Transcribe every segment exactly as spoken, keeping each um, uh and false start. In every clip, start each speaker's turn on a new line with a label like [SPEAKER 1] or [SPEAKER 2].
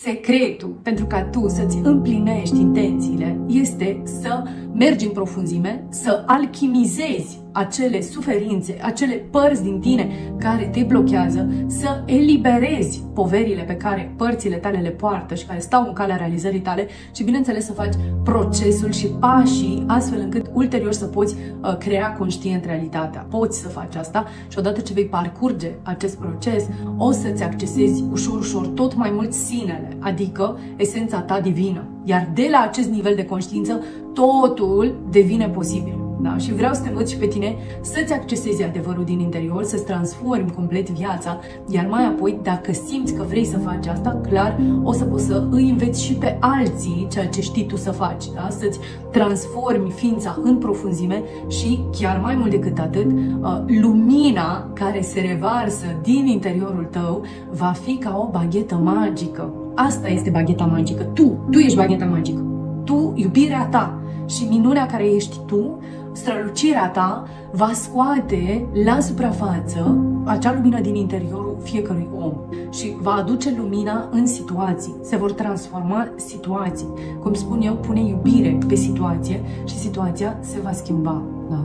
[SPEAKER 1] secretul pentru ca tu să-ți împlinești intențiile este să mergi în profunzime, să alchimizezi acele suferințe, acele părți din tine care te blochează, să eliberezi poverile pe care părțile tale le poartă și care stau în calea realizării tale și, bineînțeles, să faci procesul și pașii astfel încât ulterior să poți uh, crea conștient realitatea. Poți să faci asta și odată ce vei parcurge acest proces, o să-ți accesezi ușor, ușor tot mai mult sinele, adică esența ta divină. Iar de la acest nivel de conștiință, totul devine posibil. Da? Și vreau să te învăț și pe tine să-ți accesezi adevărul din interior, să-ți transformi complet viața, iar mai apoi, dacă simți că vrei să faci asta, clar, o să poți să îi înveți și pe alții ceea ce știi tu să faci, da? Să-ți transformi ființa în profunzime și, chiar mai mult decât atât, lumina care se revarsă din interiorul tău va fi ca o baghetă magică. Asta este bagheta magică. Tu, tu ești bagheta magică. Tu, iubirea ta și minunea care ești tu, strălucirea ta va scoate la suprafață acea lumină din interiorul fiecărui om și va aduce lumina în situații. Se vor transforma situații. Cum spun eu, pune iubire pe situație și situația se va schimba. Da?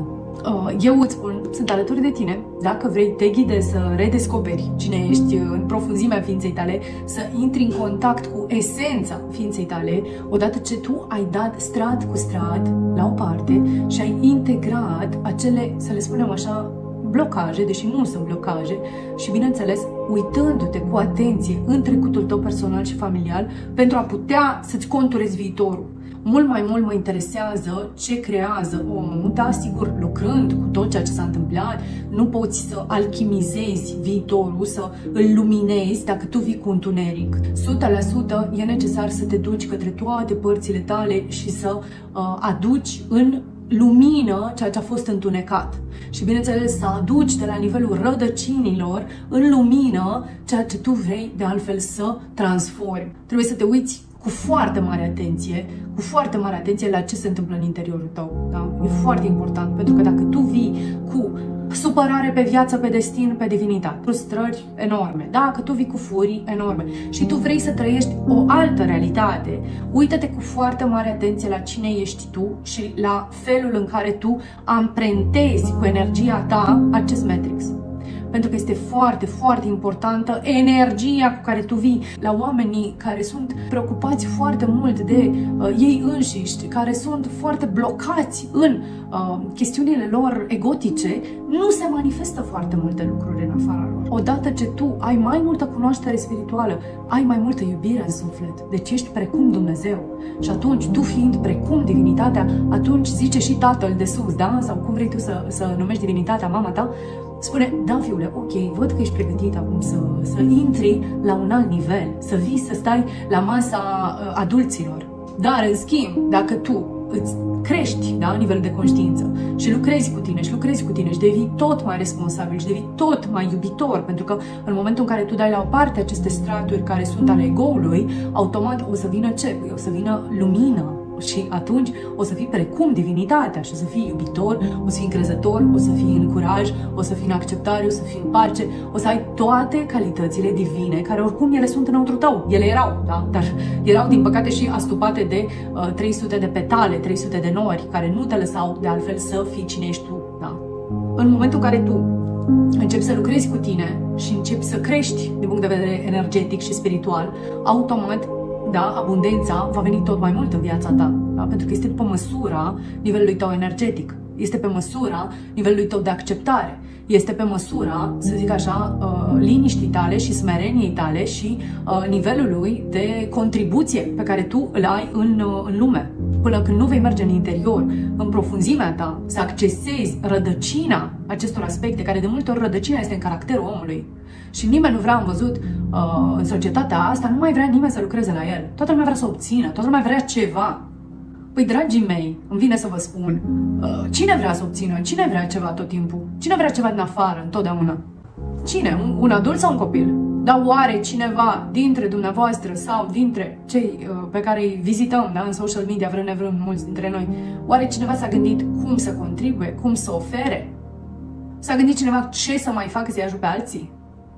[SPEAKER 1] Eu îți spun, sunt alături de tine, dacă vrei, te ghide să redescoperi cine ești în profunzimea ființei tale, să intri în contact cu esența ființei tale, odată ce tu ai dat strat cu strat la o parte și ai integrat acele, să le spunem așa, blocaje, deși nu sunt blocaje, și, bineînțeles, uitându-te cu atenție în trecutul tău personal și familial pentru a putea să-ți conturezi viitorul. Mult mai mult mă interesează ce creează omul, da, sigur, lucrând cu tot ceea ce s-a întâmplat, nu poți să alchimizezi viitorul, să îl luminezi dacă tu vii cu întuneric. o sută la sută e necesar să te duci către toate părțile tale și să uh, aduci în lumină ceea ce a fost întunecat. Și, bineînțeles, să aduci de la nivelul rădăcinilor în lumină ceea ce tu vrei de altfel să transformi. Trebuie să te uiți cu foarte mare atenție, cu foarte mare atenție la ce se întâmplă în interiorul tău. Da? E foarte important, pentru că dacă tu vii cu supărare pe viață, pe destin, pe divinitate, frustrări enorme, dacă tu vii cu furii enorme și tu vrei să trăiești o altă realitate, uită-te cu foarte mare atenție la cine ești tu și la felul în care tu amprentezi cu energia ta acest matrix. Pentru că este foarte, foarte importantă energia cu care tu vii. La oamenii care sunt preocupați foarte mult de uh, ei înșiși, care sunt foarte blocați în uh, chestiunile lor egotice, nu se manifestă foarte multe lucruri în afara lor. Odată ce tu ai mai multă cunoaștere spirituală, ai mai multă iubire în suflet, deci ești precum Dumnezeu. Și atunci, tu fiind precum divinitatea, atunci zice și Tatăl de sus, da? Sau cum vrei tu să, să numești divinitatea, mama ta, spune, da, fiule, ok, văd că ești pregătit acum să, să intri la un alt nivel, să vii să stai la masa uh, adulților. Dar, în schimb, dacă tu îți crești, da, nivelul de conștiință și lucrezi cu tine și lucrezi cu tine și devii tot mai responsabil și devii tot mai iubitor, pentru că în momentul în care tu dai la o parte aceste straturi care sunt ale ego-ului, automat o să vină ce? O să vină lumină. Și atunci o să fii precum divinitatea și o să fii iubitor, o să fii încrezător, o să fii în curaj, o să fii în acceptare, o să fii în pace, o să ai toate calitățile divine, care oricum ele sunt înăuntru tău. Ele erau, da? Dar erau, din păcate, și astupate de uh, trei sute de petale, trei sute de nori, care nu te lăsau de altfel să fii cine ești tu, da? În momentul în care tu începi să lucrezi cu tine și începi să crești din punct de vedere energetic și spiritual, automat, da, abundența va veni tot mai mult în viața ta, da? Pentru că este pe măsura nivelului tău energetic, este pe măsura nivelului tău de acceptare, este pe măsura, să zic așa, uh, liniștii tale și smereniei tale și uh, nivelului de contribuție pe care tu îl ai în, uh, în lume. Până când nu vei merge în interior, în profunzimea ta, să accesezi rădăcina acestor aspecte, care de multe ori rădăcina este în caracterul omului. Și nimeni nu vrea, am văzut uh, în societatea asta, nu mai vrea nimeni să lucreze la el. Toată lumea vrea să obțină, toată lumea vrea ceva. Păi, dragii mei, îmi vine să vă spun, uh, cine vrea să obțină? Cine vrea ceva tot timpul? Cine vrea ceva din afară, întotdeauna? Cine? Un, un adult sau un copil? Dar oare cineva dintre dumneavoastră sau dintre cei uh, pe care îi vizităm, da, în social media, vrând nevrând mulți dintre noi, oare cineva s-a gândit cum să contribuie, cum să ofere? S-a gândit cineva ce să mai facă să-i ajute pe alții?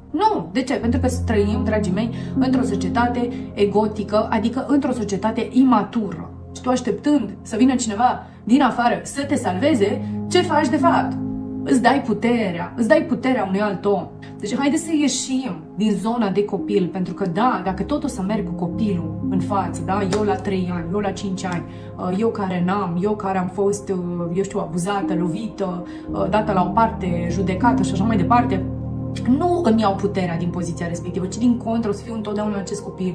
[SPEAKER 1] Nu. De ce? Pentru că trăim, dragii mei, într-o societate egotică, adică într-o societate imatură. Și tu așteptând să vină cineva din afară să te salveze, ce faci de fapt? Îți dai puterea, îți dai puterea unui alt om. Deci haideți să ieșim din zona de copil, pentru că da, dacă tot o să merg cu copilul în față, da, eu la trei ani, eu la cinci ani, eu care n-am, eu care am fost, eu știu, abuzată, lovită, dată la o parte, judecată și așa mai departe, nu îmi iau puterea din poziția respectivă, ci din contră o să fiu întotdeauna acest copil.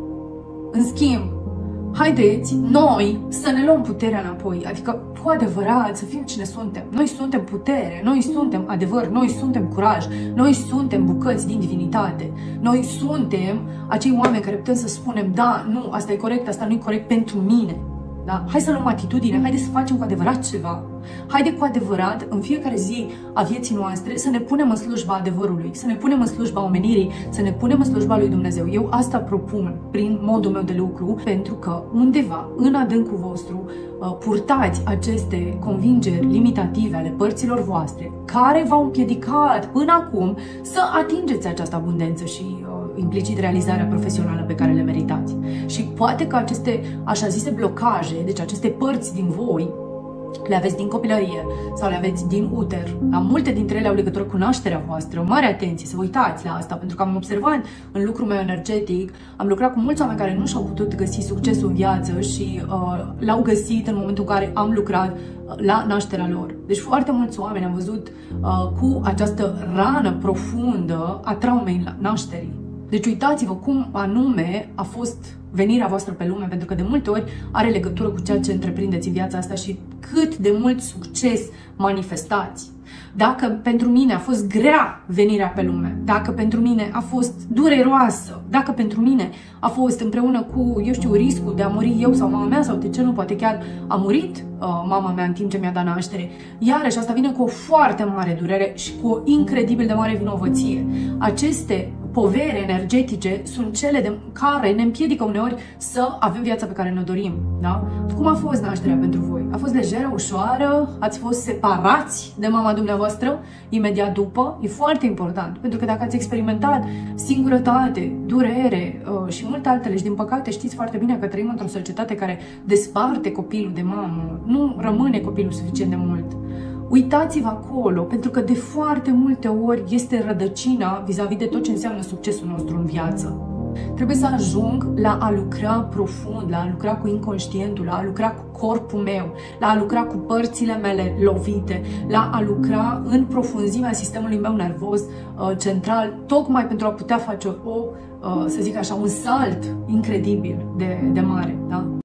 [SPEAKER 1] În schimb, haideți noi să ne luăm puterea înapoi, adică cu adevărat să fim cine suntem. Noi suntem putere, noi suntem adevăr, noi suntem curaj, noi suntem bucăți din divinitate. Noi suntem acei oameni care putem să spunem, da, nu, asta e corect, asta nu e corect pentru mine. Da? Hai să luăm atitudine, haide să facem cu adevărat ceva. Haide cu adevărat, în fiecare zi a vieții noastre, să ne punem în slujba adevărului, să ne punem în slujba omenirii, să ne punem în slujba lui Dumnezeu. Eu asta propun prin modul meu de lucru, pentru că undeva, în adâncul vostru, purtați aceste convingeri limitative ale părților voastre, care v-au împiedicat până acum să atingeți această abundență și implicit realizarea profesională pe care le meritați. Și poate că aceste așa zise blocaje, deci aceste părți din voi, le aveți din copilărie sau le aveți din uter. La multe dintre ele au legătură cu nașterea voastră. Mare atenție, să vă uitați la asta, pentru că am observat în lucrul meu energetic, am lucrat cu mulți oameni care nu și-au putut găsi succesul în viață și uh, l-au găsit în momentul în care am lucrat la nașterea lor. Deci foarte mulți oameni am văzut uh, cu această rană profundă a traumei nașterii. Deci uitați-vă cum anume a fost venirea voastră pe lume, pentru că de multe ori are legătură cu ceea ce întreprindeți în viața asta și cât de mult succes manifestați. Dacă pentru mine a fost grea venirea pe lume, dacă pentru mine a fost dureroasă, dacă pentru mine a fost împreună cu, eu știu, riscul de a muri eu sau mama mea, sau de ce nu, poate chiar a murit uh, mama mea în timp ce mi-a dat naștere, iarăși asta vine cu o foarte mare durere și cu o incredibil de mare vinovăție. Aceste povere energetice sunt cele de care ne împiedică uneori să avem viața pe care ne dorim, da? Cum a fost nașterea pentru voi? A fost lejeră, ușoară? Ați fost separați de mama dumneavoastră imediat după? E foarte important, pentru că dacă ați experimentat singurătate, durere uh, și multe altele și din păcate știți foarte bine că trăim într-o societate care desparte copilul de mamă, nu rămâne copilul suficient de mult. Uitați-vă acolo, pentru că de foarte multe ori este rădăcina vis-a-vis de tot ce înseamnă succesul nostru în viață. Trebuie să ajung la a lucra profund, la a lucra cu inconștientul, la a lucra cu corpul meu, la a lucra cu părțile mele lovite, la a lucra în profunzimea sistemului meu nervos uh, central, tocmai pentru a putea face o, uh, să zic așa, un salt incredibil de, de mare. Da?